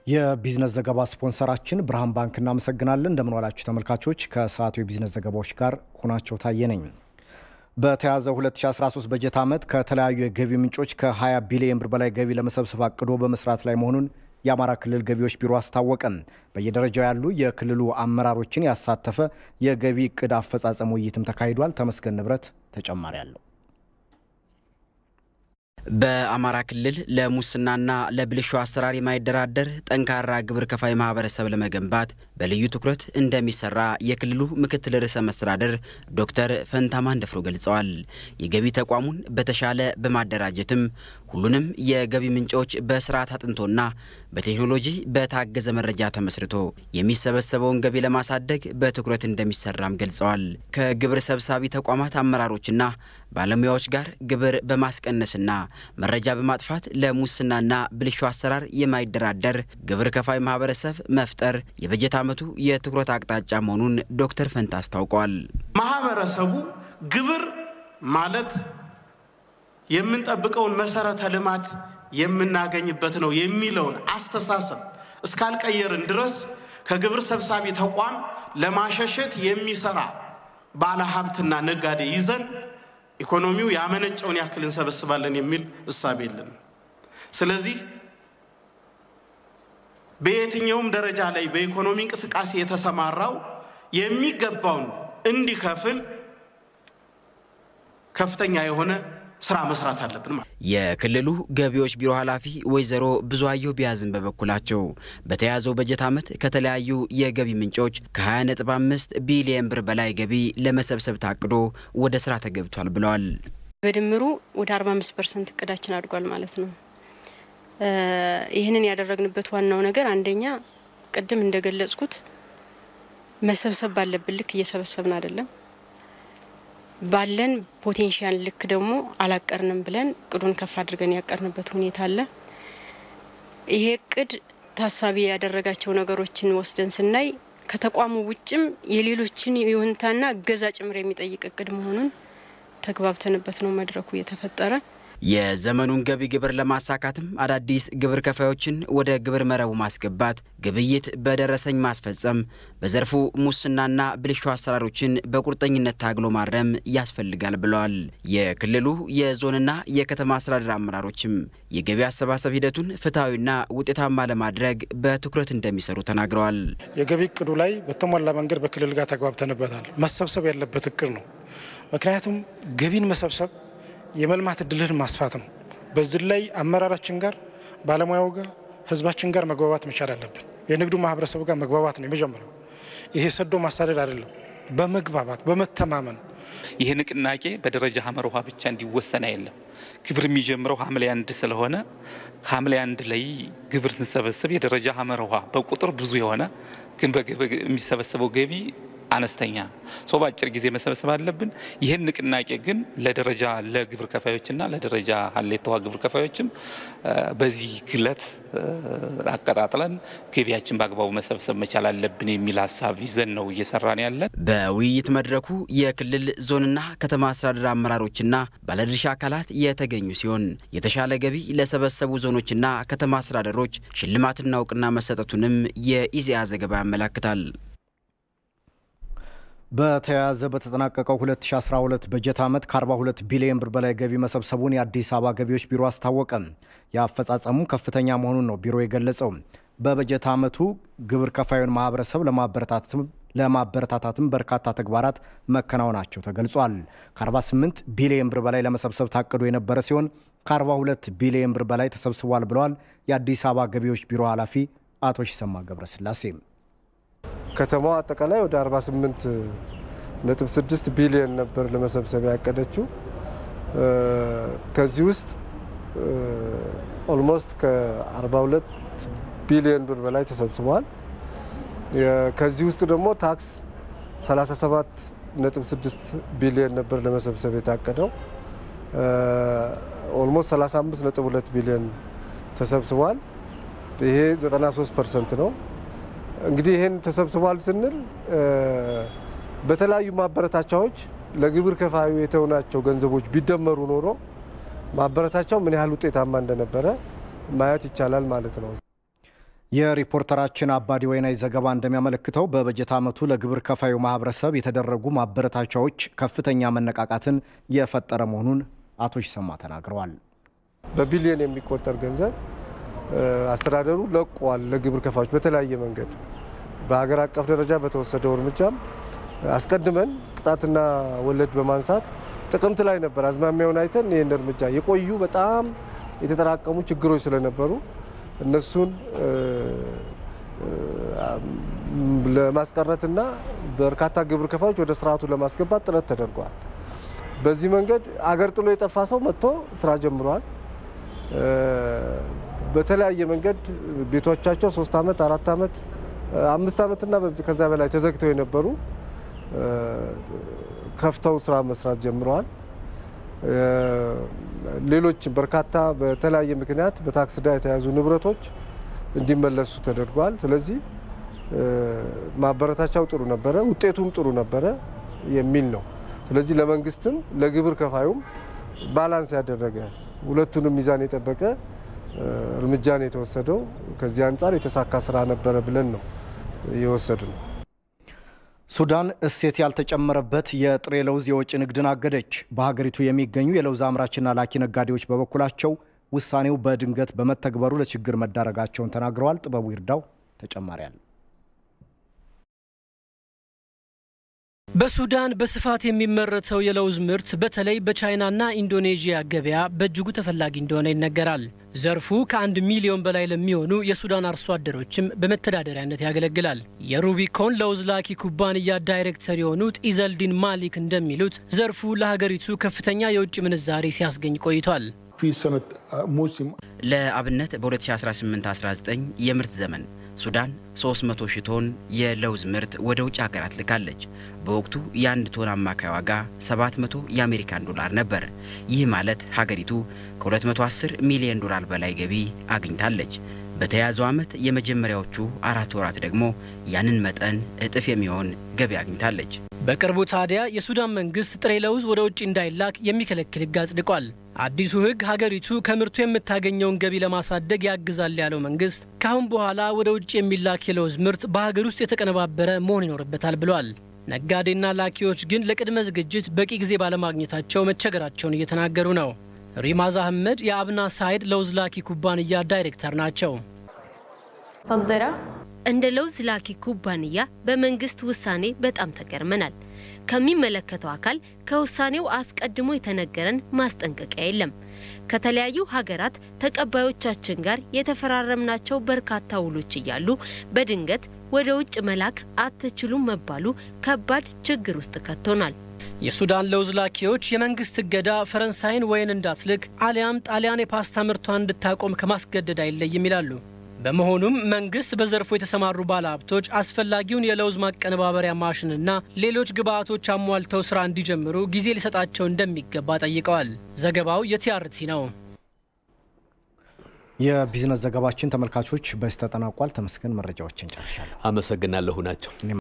የቢዝነስ ዘገባ ስፖንሰራችን ብርሃን ባንክ እናመሰግናለን። እንደምን ዋላችሁ ተመልካቾች። ከሰዓቱ የቢዝነስ ዘገባዎች ጋር ሆናቸው ታየነኝ። በተያዘው 2013 በጀት ዓመት ከተለያዩ የገቢ ምንጮች ከ20 ቢሊዮን ብር በላይ ገቢ ለመሰብሰብ አቅዶ በመስራት ላይ መሆኑን የአማራ ክልል ገቢዎች ቢሮ አስታወቀ። በየደረጃው ያሉ የክልሉ አመራሮችን ያሳተፈ የገቢ እቅድ አፈጻጸም ውይይትም ተካሂዷል። ተመስገን ንብረት ተጨማሪ አለው። በአማራ ክልል ለሙስናና ለብልሹ አሰራር የማይደራደር ጠንካራ ግብር ከፋይ ማህበረሰብ ለመገንባት በልዩ ትኩረት እንደሚሰራ የክልሉ ምክትል ርዕሰ መስተዳድር ዶክተር ፈንታማን ደፍሮ ገልጸዋል። የገቢ ተቋሙን በተሻለ በማደራጀትም ሁሉንም የገቢ ምንጮች በስርዓት አጥንቶና በቴክኖሎጂ በታገዘ መረጃ ተመስርቶ የሚሰበሰበውን ገቢ ለማሳደግ በትኩረት እንደሚሰራም ገልጸዋል። ከግብር ሰብሳቢ ተቋማት አመራሮችና ባለሙያዎች ጋር ግብር በማስቀነስና መረጃ በማጥፋት ለሙስናና ብልሹ አሰራር የማይደራደር ግብር ከፋይ ማህበረሰብ መፍጠር የበጀት ዓመቱ የትኩረት አቅጣጫ መሆኑን ዶክተር ፈንታ አስታውቀዋል። ማህበረሰቡ ግብር ማለት የምንጠብቀውን መሰረተ ልማት የምናገኝበት ነው የሚለውን አስተሳሰብ እስካልቀየርን ድረስ ከግብር ሰብሳቢ ተቋም ለማሸሸት የሚሰራ ባለሀብትና ነጋዴ ይዘን ኢኮኖሚው ያመነጨውን ያክል እንሰበስባለን የሚል እሳቤ የለም። ስለዚህ በየትኛውም ደረጃ ላይ በኢኮኖሚ እንቅስቃሴ የተሰማራው የሚገባውን እንዲከፍል ከፍተኛ የሆነ ስራ መስራት አለብን ማለት። የክልሉ ገቢዎች ቢሮ ኃላፊ ወይዘሮ ብዙአየሁ ቢያዝን በበኩላቸው በተያዘው በጀት ዓመት ከተለያዩ የገቢ ምንጮች ከ20.5 ቢሊዮን ብር በላይ ገቢ ለመሰብሰብ ታቅዶ ወደ ስራ ተገብቷል ብለዋል። በድምሩ ወደ 45% እቅዳችን አድጓል ማለት ነው። ይህንን ያደረግንበት ዋናው ነገር አንደኛ ቅድም እንደገለጽኩት መሰብሰብ ባለብን ልክ እየሰበሰብን አይደለም። ባለን ፖቴንሻል ልክ ደግሞ አላቀርንም ብለን ቅዱን ከፍ አድርገን ያቀርንበት ሁኔታ አለ። ይሄ ቅድ ታሳቢ ያደረጋቸው ነገሮችን ወስደን ስናይ ከተቋሙ ውጭም የሌሎችን ይሁንታና እገዛ ጭምር የሚጠይቅ ቅድ መሆኑን ተግባብተንበት ነው መድረኩ የተፈጠረ። የዘመኑን ገቢ ግብር ለማሳካትም አዳዲስ ግብር ከፋዮችን ወደ ግብር መረቡ ማስገባት፣ ግብይት በደረሰኝ ማስፈጸም፣ በዘርፉ ሙስናና ብልሹ አሰራሮችን በቁርጠኝነት ታግሎ ማረም ያስፈልጋል ብለዋል። የክልሉ የዞንና የከተማ አስተዳደር አመራሮችም የገቢ አሰባሰብ ሂደቱን ፍትሃዊና ውጤታማ ለማድረግ በትኩረት እንደሚሰሩ ተናግረዋል። የገቢ እቅዱ ላይ በተሟላ መንገድ በክልል ጋር ተግባብተንበታል። መሰብሰብ ያለበት እቅድ ነው። ምክንያቱም ገቢን መሰብሰብ የመልማት እድልን ማስፋት ነው። በዚህ ላይ አመራራችን ጋር ባለሙያው ጋር ህዝባችን ጋር መግባባት መቻል አለብን። የንግዱ ማህበረሰብ ጋር መግባባት ነው የመጀመሪያው። ይሄ ሰዶ ማሳደድ አይደለም፣ በመግባባት በመተማመን ይሄ ንቅናቄ በደረጃ ሐመር ውሃ ብቻ እንዲወሰን አይደለም። ግብር የሚጀምረው ሐምሌ 1 ስለሆነ ሐምሌ 1 ላይ ግብር ስንሰበስብ የደረጃ ሐመር ውሃ በቁጥር ብዙ የሆነ ግን የሚሰበሰበው ገቢ አነስተኛ ሰው ባጭር ጊዜ መሰብሰብ አለብን። ይሄን ንቅናቄ ግን ለደረጃ ለግብር ከፋዮችና ለደረጃ ሀሌታዋ ግብር ከፋዮችም በዚህ ግለት አቀጣጥለን ገቢያችን በአግባቡ መሰብሰብ መቻል አለብን የሚል ሐሳብ ይዘን ነው እየሰራን ያለን። በውይይት መድረኩ የክልል ዞንና ከተማ አስተዳደር አመራሮችና ባለድርሻ አካላት የተገኙ ሲሆን የተሻለ ገቢ ለሰበሰቡ ዞኖችና ከተማ አስተዳደሮች ሽልማትና እውቅና መሰጠቱንም የኢዜአ ዘገባ ያመለክታል። በተያያዘ በተጠናቀቀው 2012 በጀት ዓመት ከ42 ቢሊዮን ብር በላይ ገቢ መሰብሰቡን የአዲስ አበባ ገቢዎች ቢሮ አስታወቀ። የአፈጻጸሙ ከፍተኛ መሆኑን ነው ቢሮ የገለጸው። በበጀት ዓመቱ ግብር ከፋዩን ማህበረሰብ ለማበረታታትም በርካታ ተግባራት መከናወናቸው ተገልጿል። ከ48 ቢሊዮን ብር በላይ ለመሰብሰብ ታቅዶ የነበረ ሲሆን ከ42 ቢሊዮን ብር በላይ ተሰብስቧል ብለዋል የአዲስ አበባ ገቢዎች ቢሮ ኃላፊ አቶ ሽሰማ ገብረስላሴ። ከተማዋ አጠቃላይ ወደ 48.6 ቢሊዮን ነበር ለመሰብሰብ ያቀደችው። ከዚህ ውስጥ ኦልሞስት ከ42 ቢሊዮን ብር በላይ ተሰብስቧል። ከዚህ ውስጥ ደግሞ ታክስ 37.6 ቢሊዮን ነበር ለመሰብሰብ የታቀደው። ኦልሞስት 35.2 ቢሊዮን ተሰብስቧል። ይሄ 93% ነው። እንግዲህ ይሄን ተሰብስቧል ስንል በተለያዩ ማበረታቻዎች ለግብር ከፋዩ የተውናቸው ገንዘቦች ቢደመሩ ኖሮ ማበረታቻው ምን ያህል ውጤታማ እንደነበረ ማየት ይቻላል ማለት ነው። የሪፖርተራችን አባዲ ወይናይ ዘገባ እንደሚያመለክተው በበጀት ዓመቱ ለግብር ከፋዩ ማህበረሰብ የተደረጉ ማበረታቻዎች ከፍተኛ መነቃቃትን የፈጠረ መሆኑን አቶ ይሰማ ተናግረዋል። በቢሊዮን የሚቆጠር ገንዘብ አስተዳደሩ ለቋል ለግብር ከፋዮች በተለያየ መንገድ በሀገር አቀፍ ደረጃ በተወሰደው እርምጃም አስቀድመን ቅጣትና ወለድ በማንሳት ጥቅምት ላይ ነበር አዝማሚያውን አይተን ይሄን እርምጃ የቆዩ በጣም የተጠራቀሙ ችግሮች ስለነበሩ እነሱን ለማስቀረትና በርካታ ግብር ከፋዮች ወደ ስርዓቱ ለማስገባት ጥረት ተደርጓል። በዚህ መንገድ አገር ጥሎ የጠፋ ሰው መጥቶ ስራ ጀምሯል። በተለያየ መንገድ ቤቶቻቸው 3 ዓመት 4 ዓመት 5 ዓመትና ከዛ በላይ ተዘግተው የነበሩ ከፍተው ስራ መስራት ጀምረዋል። ሌሎች በርካታ በተለያየ ምክንያት በታክስ ዕዳ የተያዙ ንብረቶች እንዲመለሱ ተደርጓል። ስለዚህ ማበረታቻው ጥሩ ነበረ፣ ውጤቱም ጥሩ ነበረ የሚል ነው። ስለዚህ ለመንግስትም ለግብር ከፋዩም ባላንስ ያደረገ ሁለቱንም ሚዛን የጠበቀ እርምጃ ነው የተወሰደው። ከዚህ አንጻር የተሳካ ስራ ነበረ ብለን ነው የወሰድነው። ሱዳን እሴት ያልተጨመረበት የጥሬ ለውዝ የወጪ ንግድን አገደች። በሀገሪቱ የሚገኙ የለውዝ አምራችና ላኪ ነጋዴዎች በበኩላቸው ውሳኔው በድንገት በመተግበሩ ለችግር መዳረጋቸውን ተናግረዋል። ጥበቡ ይርዳው ተጨማሪ አለ። በሱዳን በስፋት የሚመረተው የለውዝ ምርት በተለይ በቻይናና ኢንዶኔዥያ ገበያ በእጅጉ ተፈላጊ እንደሆነ ይነገራል። ዘርፉ ከ1 ሚሊዮን በላይ ለሚሆኑ የሱዳን አርሶ አደሮችም በመተዳደሪያነት ያገለግላል። የሩቢኮን ለውዝ ላኪ ኩባንያ ዳይሬክተር የሆኑት ኢዘልዲን ማሊክ እንደሚሉት ዘርፉ ለሀገሪቱ ከፍተኛ የውጭ ምንዛሬ ሲያስገኝ ቆይቷል። ለአብነት በ2018-19 የምርት ዘመን ሱዳን 300 ሺህ ቶን የለውዝ ምርት ወደ ውጭ ሀገራት ልካለች። በወቅቱ የ1 ቶን አማካይ ዋጋ 700 የአሜሪካን ዶላር ነበር። ይህ ማለት ሀገሪቱ ከ210 ሚሊዮን ዶላር በላይ ገቢ አግኝታለች። በተያዘው ዓመት የመጀመሪያዎቹ 4 ወራት ደግሞ ያንን መጠን እጥፍ የሚሆን ገቢ አግኝታለች። በቅርቡ ታዲያ የሱዳን መንግስት ጥሬ ለውዝ ወደ ውጭ እንዳይላክ የሚከለክል ሕግ አጽድቋል። አዲሱ ሕግ ሀገሪቱ ከምርቱ የምታገኘውን ገቢ ለማሳደግ ያግዛል ያለው መንግስት ካሁን በኋላ ወደ ውጭ የሚላክ የለውዝ ምርት በሀገር ውስጥ የተቀነባበረ መሆን ይኖርበታል ብሏል። ነጋዴና ላኪዎች ግን ለቅድመ ዝግጅት በቂ ጊዜ ባለማግኘታቸው መቸገራቸውን እየተናገሩ ነው። ሪማዝ አህመድ የአብና ሳይድ ለውዝ ላኪ ኩባንያ ዳይሬክተር ናቸው። እንደ ለውዝ ላኪ ኩባንያ በመንግስት ውሳኔ በጣም ተገርመናል። ከሚመለከተው አካል ከውሳኔው አስቀድሞ የተነገረን ማስጠንቀቂያ የለም። ከተለያዩ ሀገራት ተቀባዮቻችን ጋር የተፈራረምናቸው በርካታ ውሎች እያሉ በድንገት ወደ ውጭ መላክ አትችሉም መባሉ ከባድ ችግር ውስጥ ከቶናል። የሱዳን ለውዝ ላኪዎች የመንግስት እገዳ ፈረንሳይን ወይን እንዳትልክ አሊያም ጣሊያን የፓስታ ምርቷን እንድታቆም ከማስገደድ አይለይም ይላሉ። በመሆኑም መንግስት በዘርፉ የተሰማሩ ባለሀብቶች አስፈላጊውን የለውዝ ማቀነባበሪያ ማሽንና ሌሎች ግብአቶች አሟልተው ስራ እንዲጀምሩ ጊዜ ሊሰጣቸው እንደሚገባ ጠይቀዋል። ዘገባው የቲአርቲ ነው። የቢዝነስ ዘገባችን ተመልካቾች በዚህ ተጠናቋል። ተመስገን መረጃዎችን ጨርሻለሁ። አመሰግናለሁ ናቸው።